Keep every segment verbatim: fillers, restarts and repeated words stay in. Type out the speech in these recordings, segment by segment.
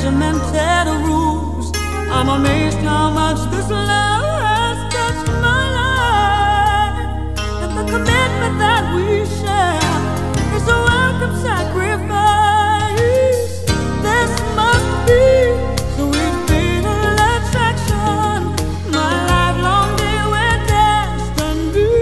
regimented rules. I'm amazed how much this love has touched my life, and the commitment that we share is a welcome sacrifice. This must be sweet fatal attraction, my lifelong day we're destined to be.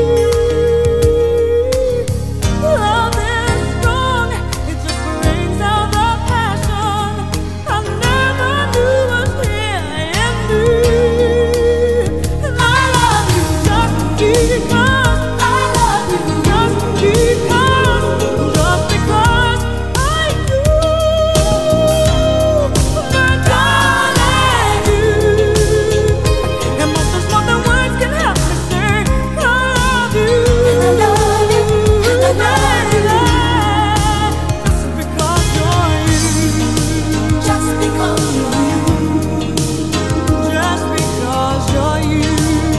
Love is strong, it just brings out the passion I never knew was here in me. And I love you just because I love you, just because, just because I do. My darling, you. And most is more than words can help me say. I love you. And I love you. And I love you. Just because you're you. Just because you're you. Just because you're you.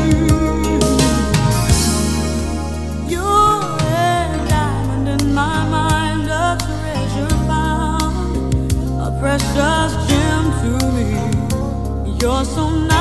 You're a diamond in my mind, a treasure found, a precious gem to me. You're so nice.